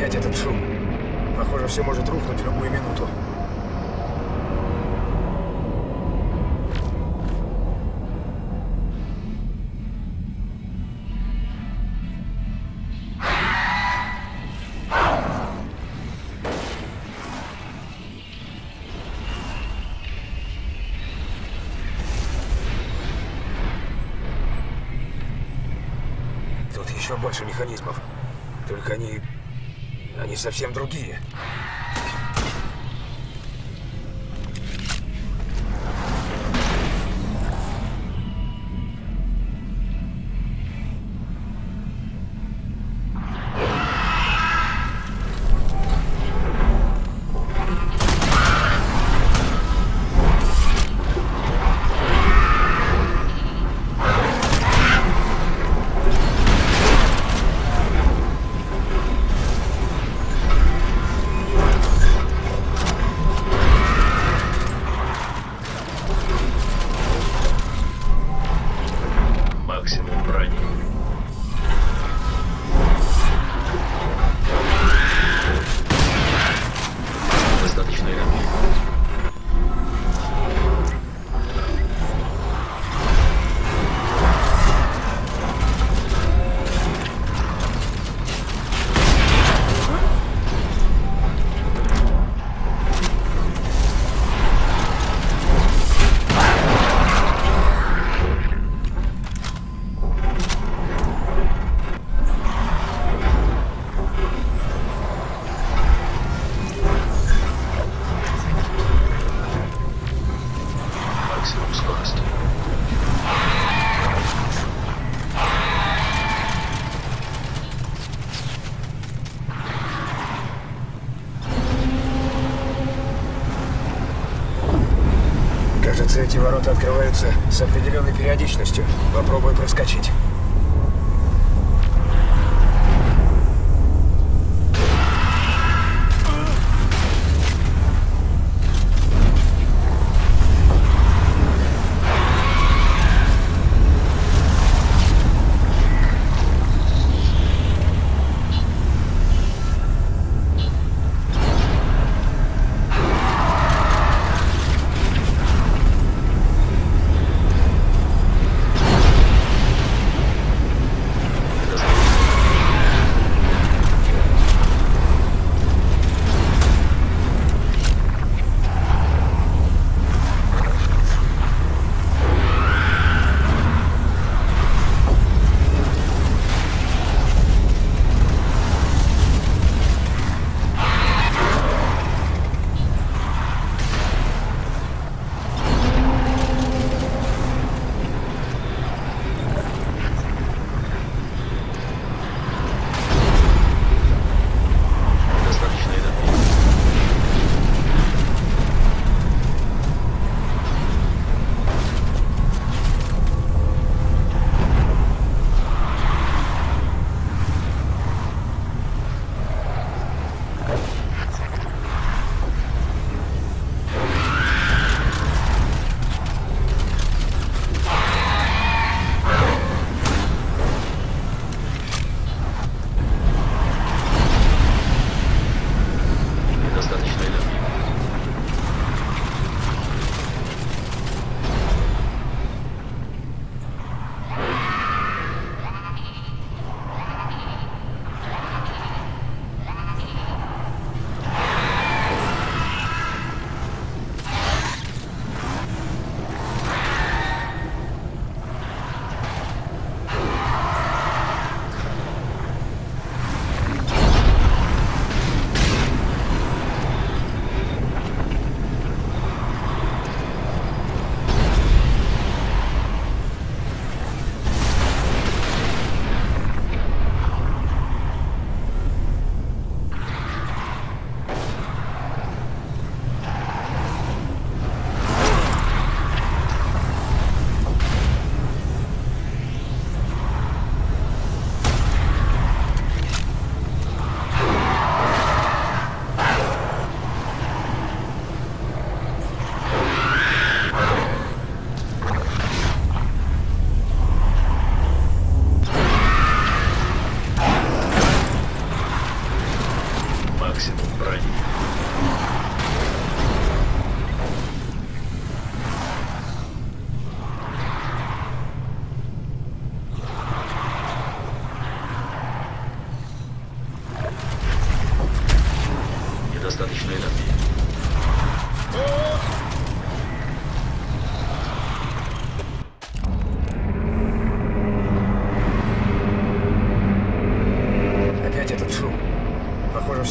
Опять этот шум. Похоже, все может рухнуть в любую минуту. Тут еще больше механизмов. Только они совсем другие. Кажется, эти ворота открываются с определенной периодичностью. Попробуй проскочить.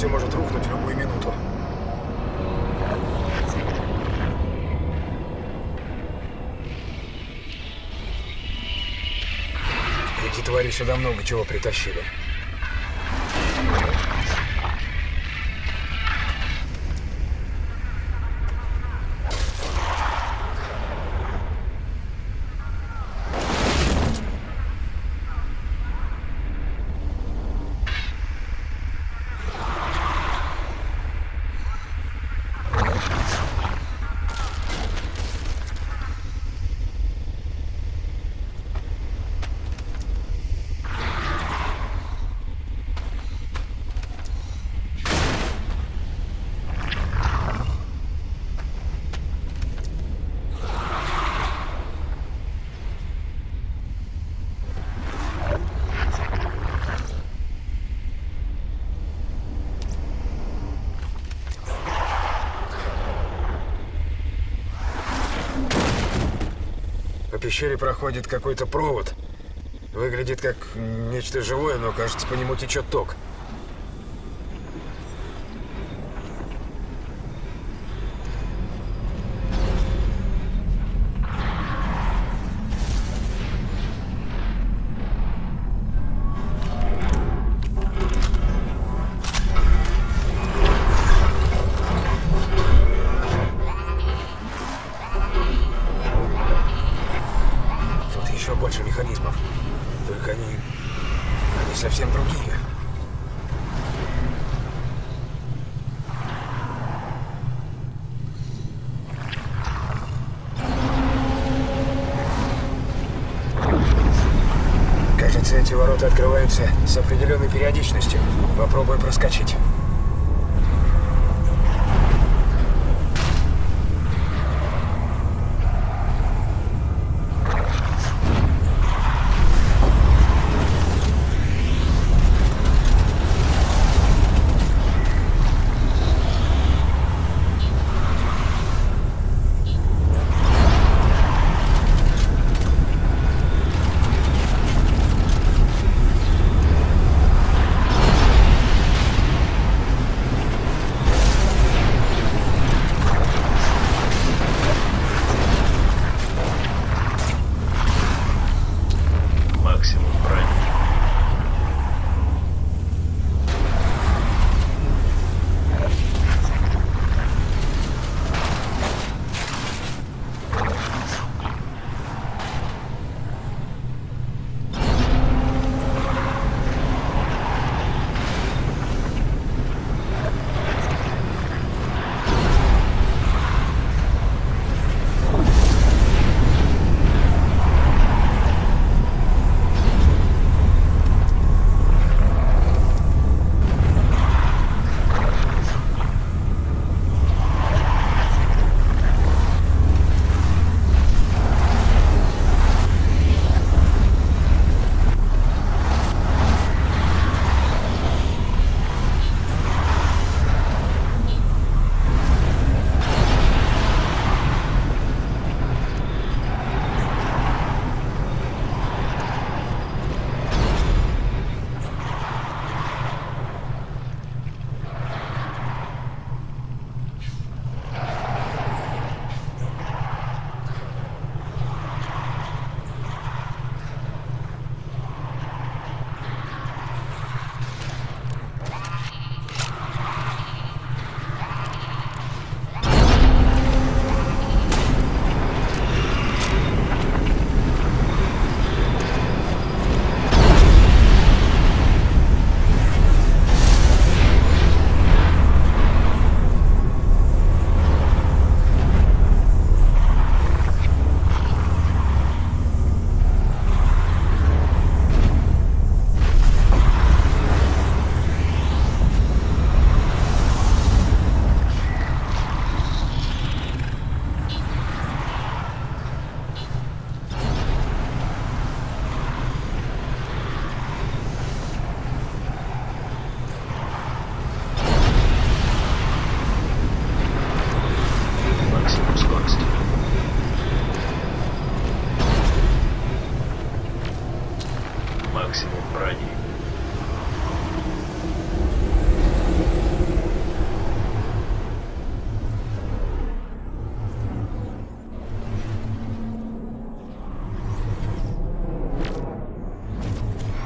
все может рухнуть в любую минуту. Эти твари сюда много чего притащили. По пещере проходит какой-то провод. Выглядит как нечто живое, но, кажется, по нему течет ток. Еще больше механизмов. Только они совсем другие. Кажется, эти ворота открываются с определенной периодичностью. Попробуй проскочить. максимум брони.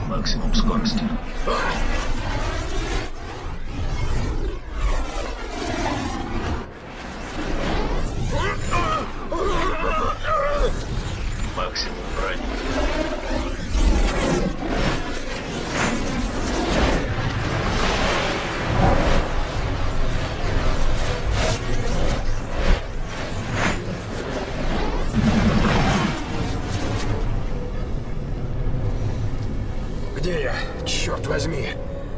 Максимум скорости. Максимум брони. Где я? Черт возьми!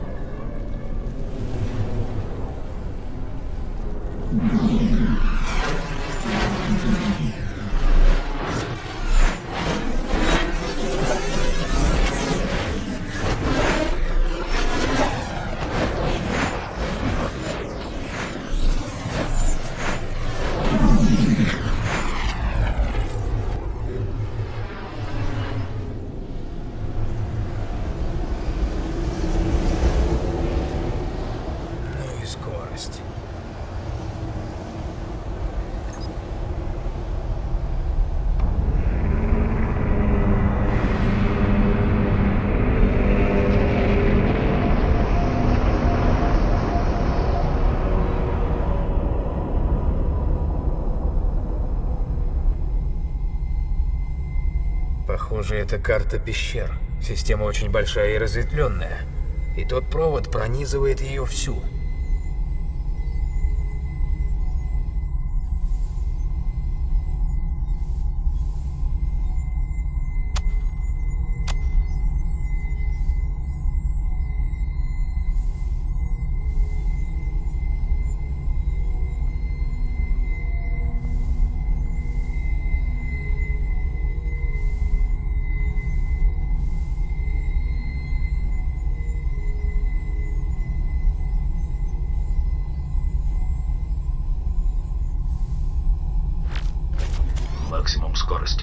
Скорость. Похоже, это карта пещер. Система очень большая и разветвленная. И тот провод пронизывает ее всю. Максимум скорости.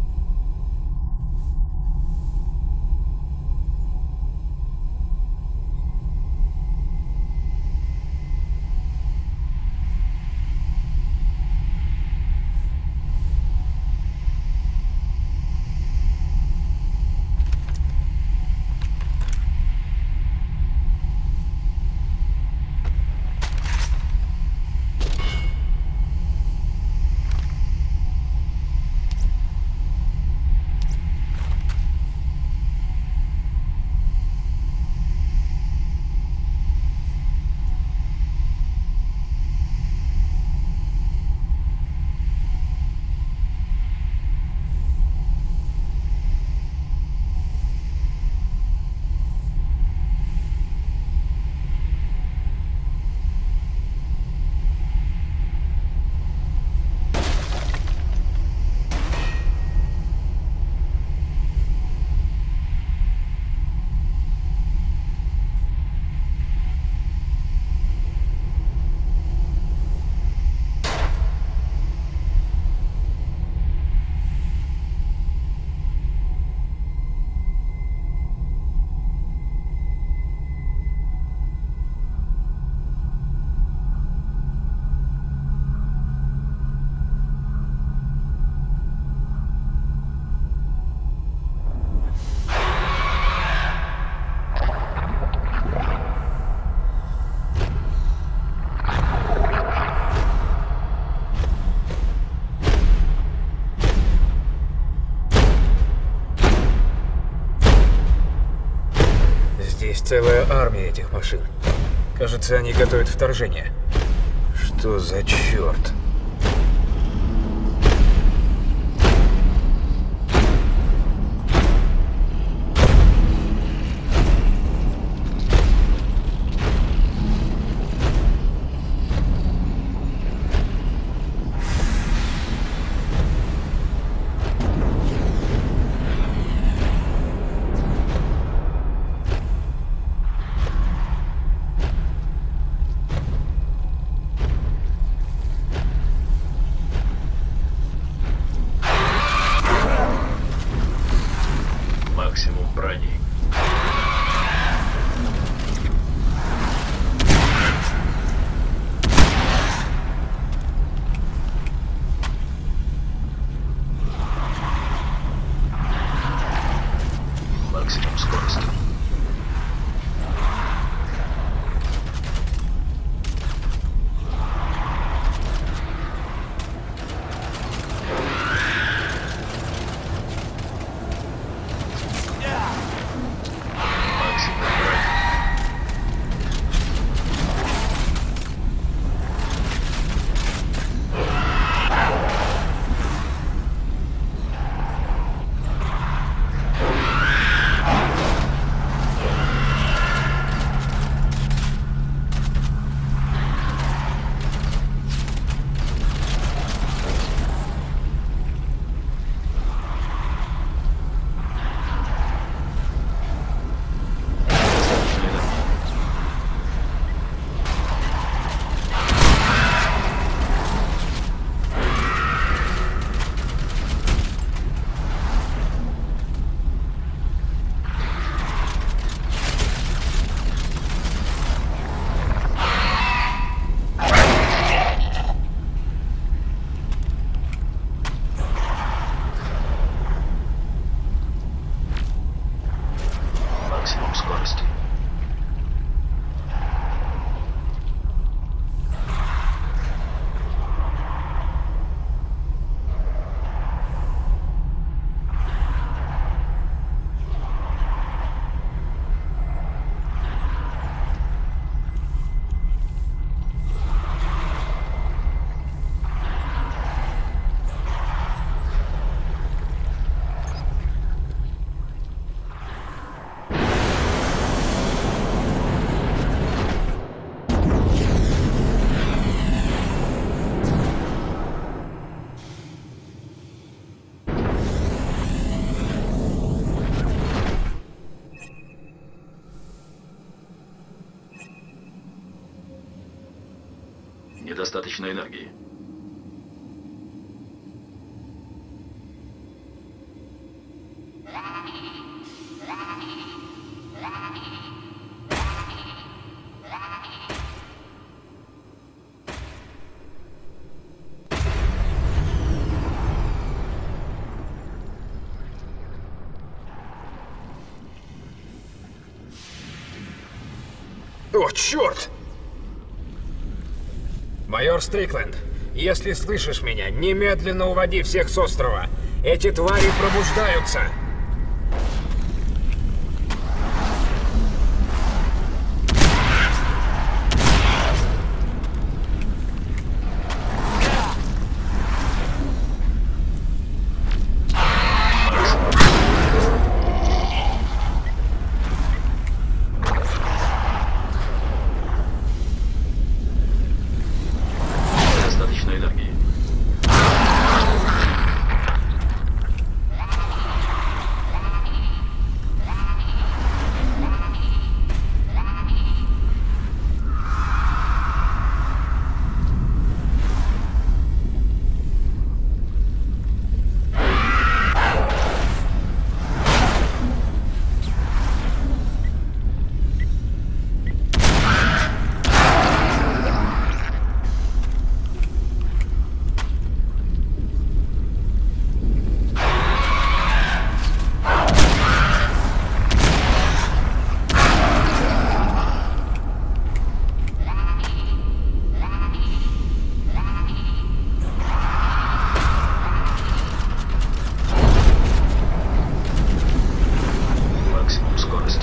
Здесь целая армия этих машин. Кажется, они готовят вторжение. Что за черт? Максимум брони. Максимум скорости. Максимум брони. Максимум скорости. Недостаточно энергии. О, черт! Майор Стрикленд, если слышишь меня, немедленно уводи всех с острова. Эти твари пробуждаются. Недостаточно энергии. Максимум скорости.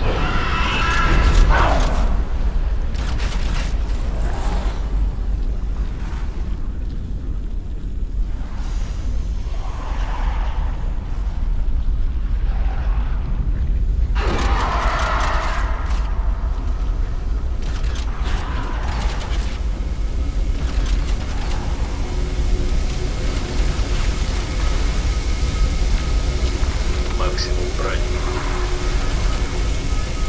Максимум брони.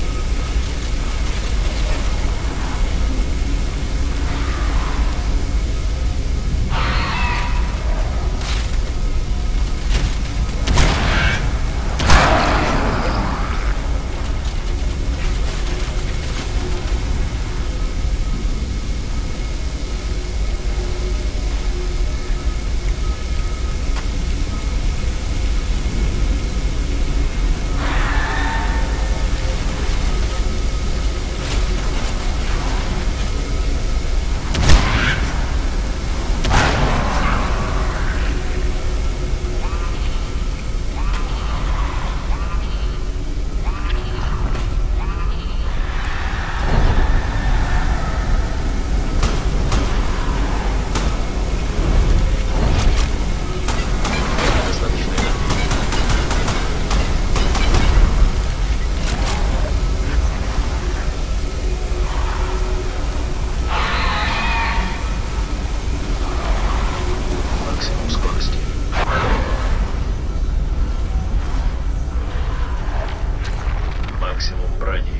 Максимум брони.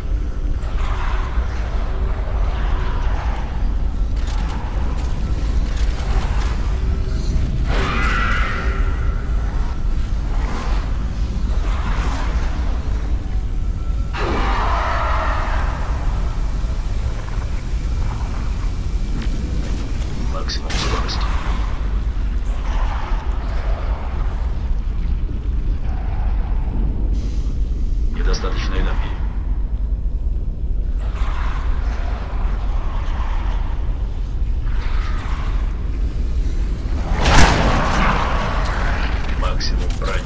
Максимум скорости. Недостаточно энергии. Максимум брони.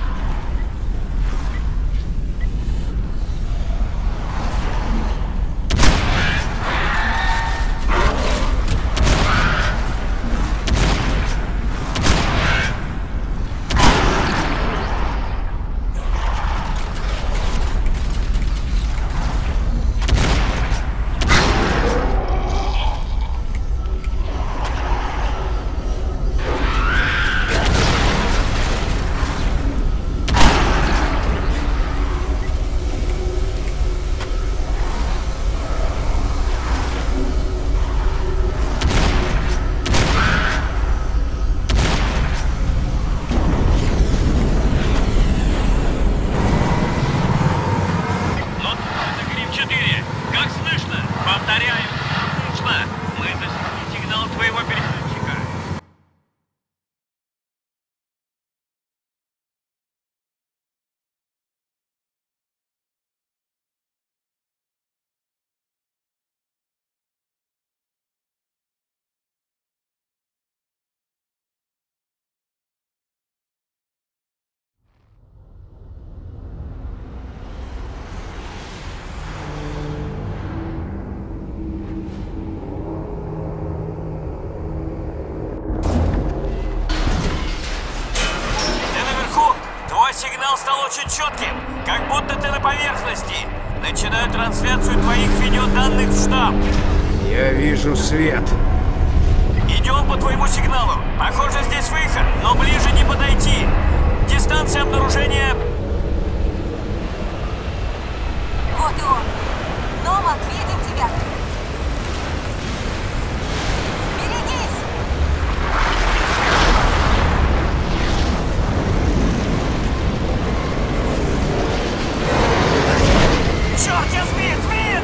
Сигнал стал очень четким, как будто ты на поверхности. Начинаю трансляцию твоих видеоданных в штаб. Я вижу свет. Идем по твоему сигналу. Похоже, здесь выход, но ближе не подойти. Дистанция обнаружения... Вот и он. Номад, видим тебя. Берегись! Черт, я сбит! Сбит!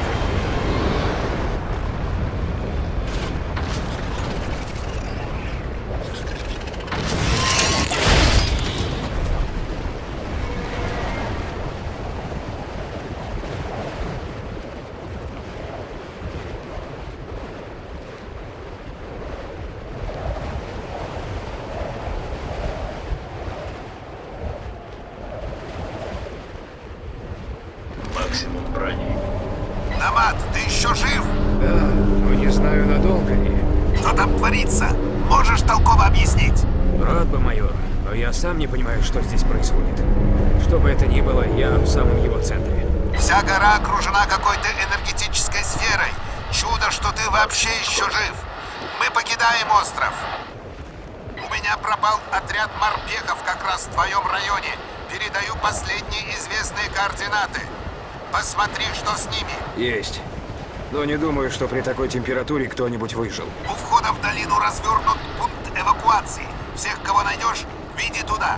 Максимум брони. Номад, ты еще жив? Да, но не знаю, надолго ли. Что там творится? Можешь толково объяснить? Рад бы, майор, но я сам не понимаю, что здесь происходит. Что бы это ни было, я в самом его центре. Вся гора окружена какой-то энергетической сферой. Чудо, что ты вообще еще жив. Мы покидаем остров. У меня пропал отряд морпехов как раз в твоем районе. Передаю последние известные координаты. Посмотри, что с ними. Есть. Но не думаю, что при такой температуре кто-нибудь выжил. У входа в долину развернут пункт эвакуации. Всех, кого найдешь, веди туда.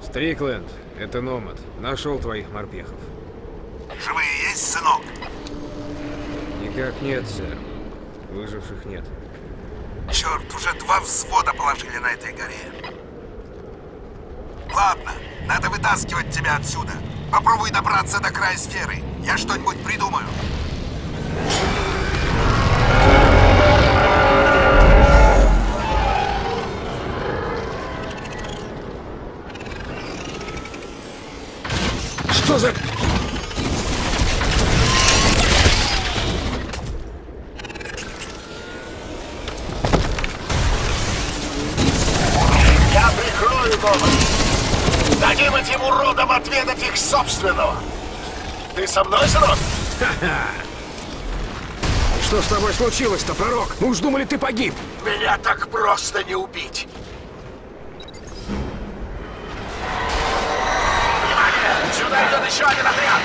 Стрикленд, это Номад. Нашел твоих морпехов. Живые есть, сынок? Никак нет, сэр. Выживших нет. Черт, уже 2 взвода положили на этой горе. Ладно, надо вытаскивать тебя отсюда. Попробуй добраться до края сферы. Я что-нибудь придумаю. Что за... Я прикрою Номад. Дадим этим уродам отведать их собственного. Ты со мной, сынок? Что с тобой случилось-то, пророк? Мы уж думали, ты погиб. Меня так просто не убить. Внимание! Сюда идет еще один отряд!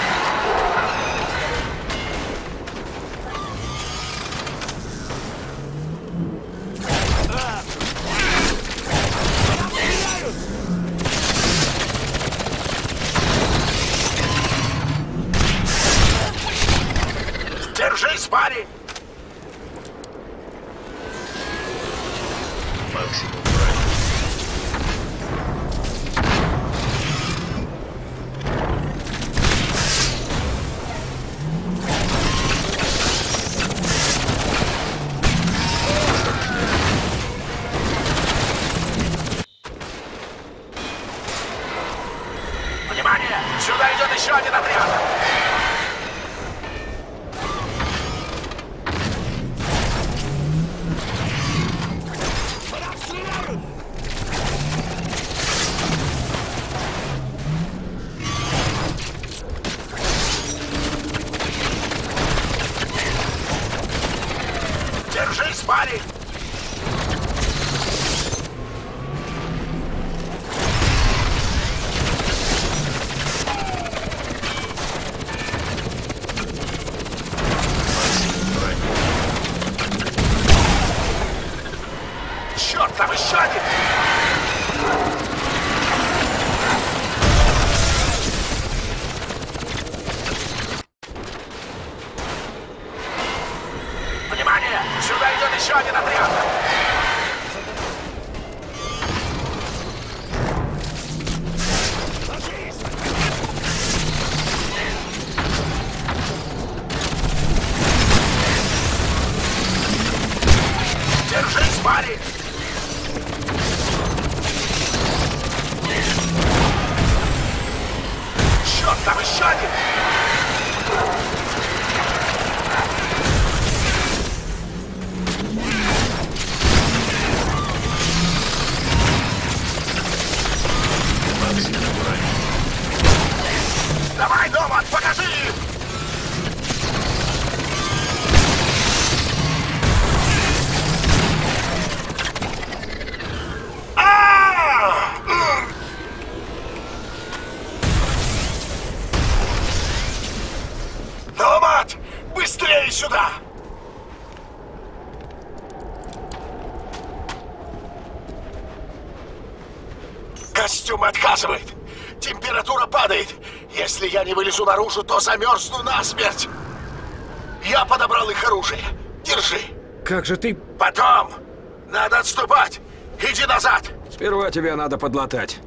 Держись, парень! Максимум брони. Внимание! Сюда идет еще один отряд! Держись, парень! Черт, там еще один! Внимание! Сюда идет еще один отряд! Держись, парень! Черт, там еще один! Максимум брони. Давай, Номад, покажи им! Номад, быстрее сюда! Костюм отказывает. Температура падает. Если я не вылезу наружу, то замерзну насмерть. Я подобрал их оружие. Держи. Как же ты... Потом. Надо отступать. Иди назад. Сперва тебя надо подлатать.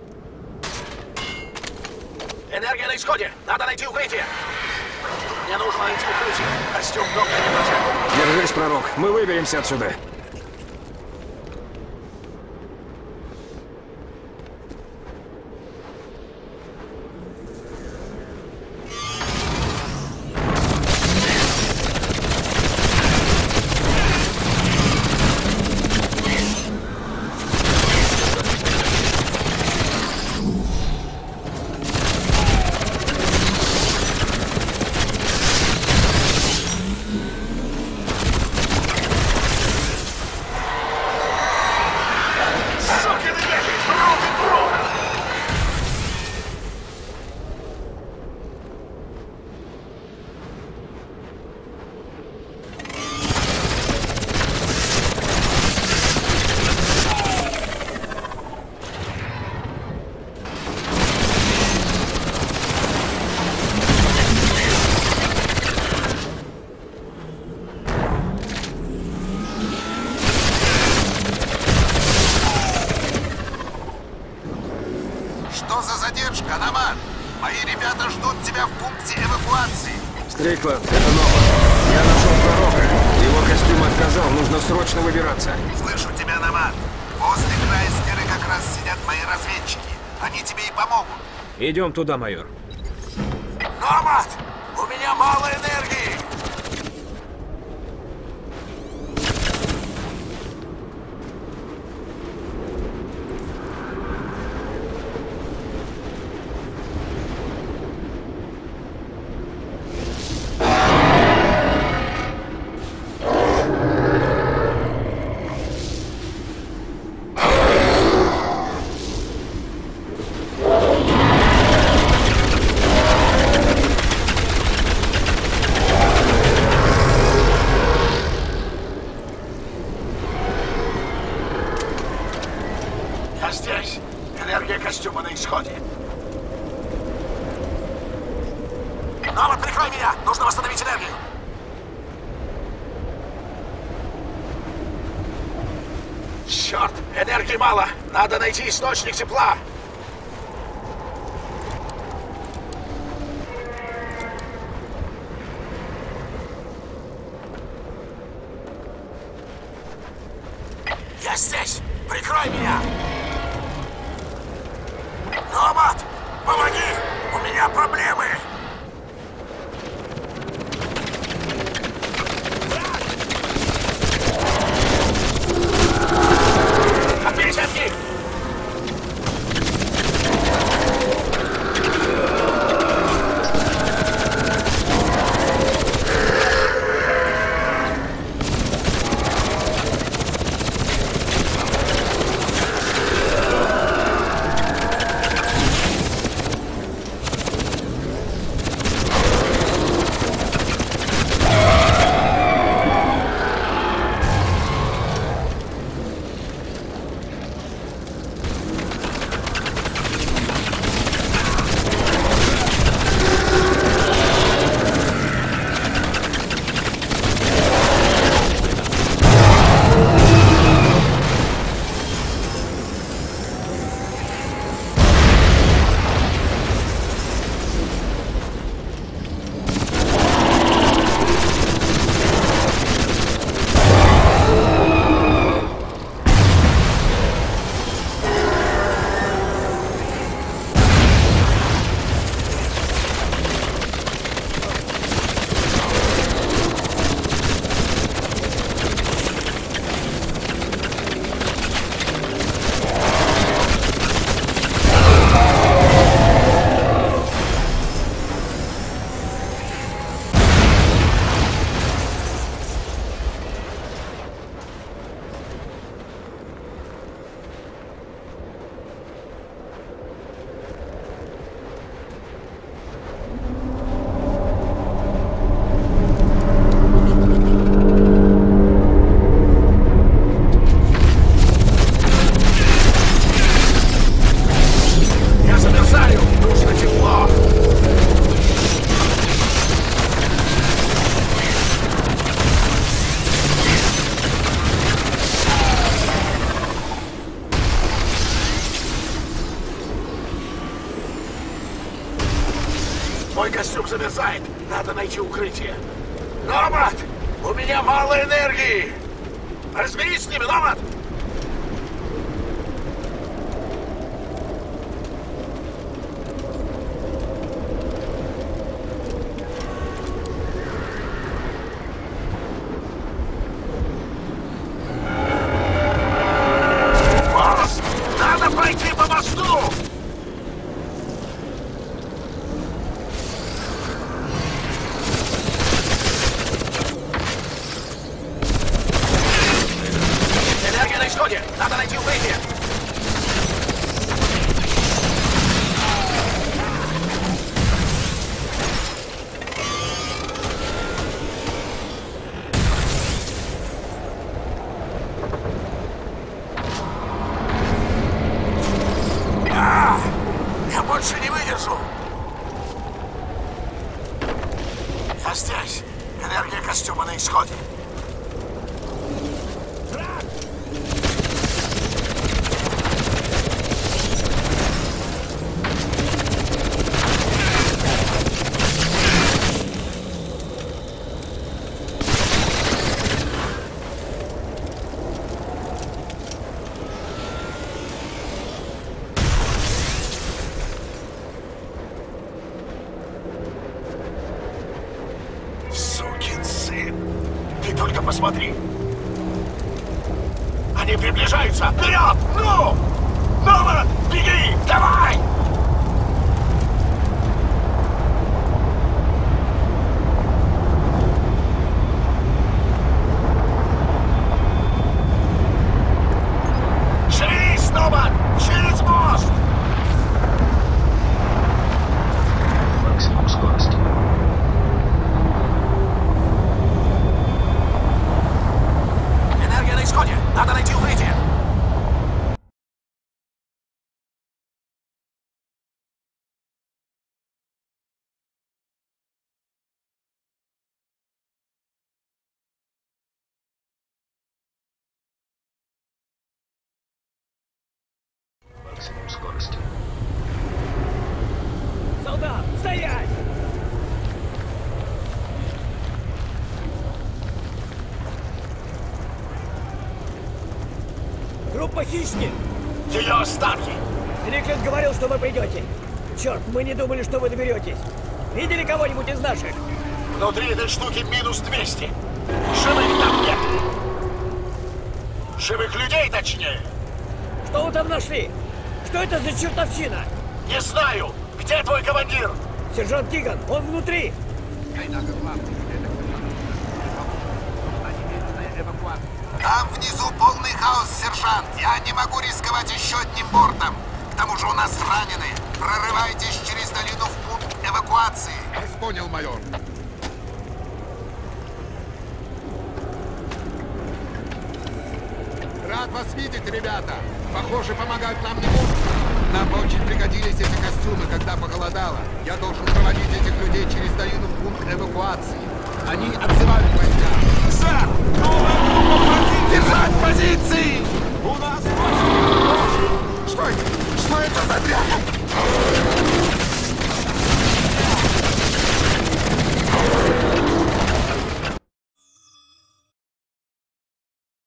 Энергия на исходе. Надо найти укрытие. Мне нужно найти укрытие. Костюм доктора не потянет. Держись, пророк. Мы выберемся отсюда. Стрикланд, это Нова. Я нашел пророка. Его костюм отказал, нужно срочно выбираться. Слышу тебя, Номад. Возле края сферы как раз сидят мои разведчики. Они тебе и помогут. Идем туда, майор. Номад! У меня мало энергии! Я здесь. Энергия костюма на исходе. Номад, прикрой меня! Нужно восстановить энергию! Черт! Энергии мало! Надо найти источник тепла! Я здесь! Прикрой меня! Номад! Помоги! У меня проблемы! Отбейте от них! Мой костюм замерзает. Надо найти укрытие. Номад! У меня мало энергии! Разберись с ними, Номад! Босс! Надо пройти по мосту! Надо найти укрытие! Я больше не выдержу! Я здесь! Энергия костюма на исходе! только посмотри. Они приближаются! Вперед! Ну! Номад! Беги! Давай! Шевелись, Номад! Через мост! Максимум скорости. Энергия на исходе. Надо найти укрытие. Максимум скорости. Солдат, стоять! Группа «Хищник». Ее останки! Стрикленд говорил, что вы придете. Черт, мы не думали, что вы доберетесь. Видели кого-нибудь из наших? Внутри этой штуки минус 200. Живых там нет. Живых людей, точнее. Что вы там нашли? Что это за чертовщина? Не знаю. Где твой командир? Сержант Тиган, он внутри. Там внизу полный хаос, сержант. Я не могу рисковать еще одним бортом. К тому же у нас раненые. Прорывайтесь через долину в пункт эвакуации. Вас понял, майор. Рад вас видеть, ребята. Похоже, помогать нам не будут. Нам бы очень пригодились эти костюмы, когда похолодало. Я должен проводить этих людей через долину в пункт эвакуации. Они отзывают войска. Сэр! Держать позиции! У нас... Что это? Что это за дрянь?